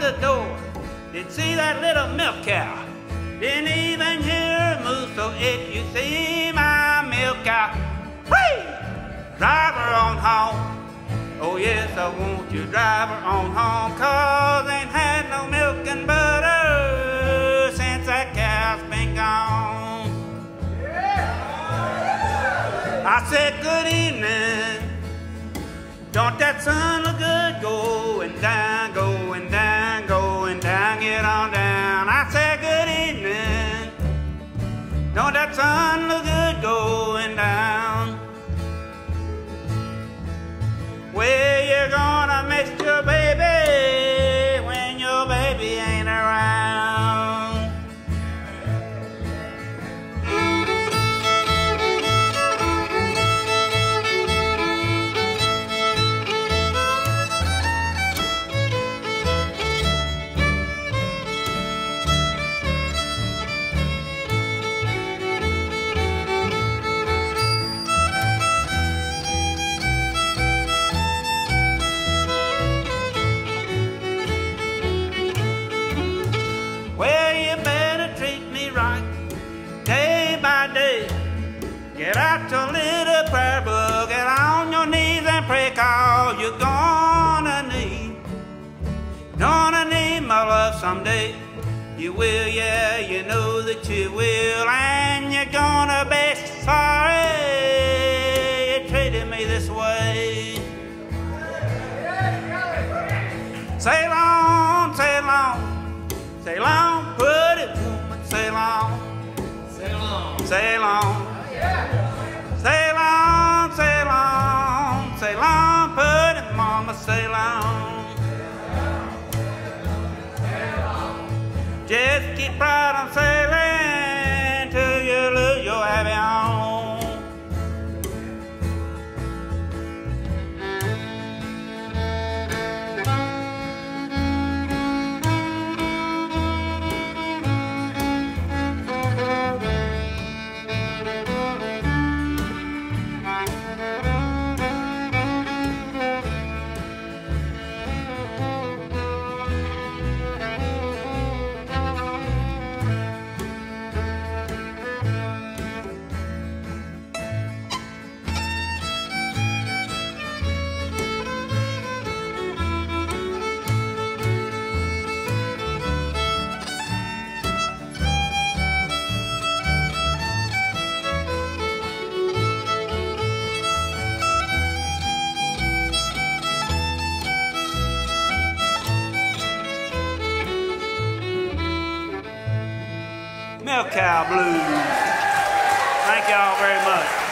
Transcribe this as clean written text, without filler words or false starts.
the door. Didn't see that little milk cow. Didn't even hear her move, so if you see my milk cow, hey, drive her on home. Oh yes, I want you drive her on home, 'cause ain't had no milk and butter since that cow's been gone. I said good evening. Don't that sun look good? Going down, going down, going down, get on down. I said good evening. Don't that sun look good? Going down. Where you gonna miss your baby when your baby ain't around? Day by day, get out your little prayer book, get on your knees and pray, 'cause you're gonna need my love someday. You will, yeah, you know that you will, and you're gonna be sorry you treated me this way. Sail on, sail on, sail on, pretty woman, sail on. Sail on, sail on, sail on, sail on, pretty mama, sail on. Just keep right on sailing till you lose your happy home. Milk Cow Blues. Thank y'all very much.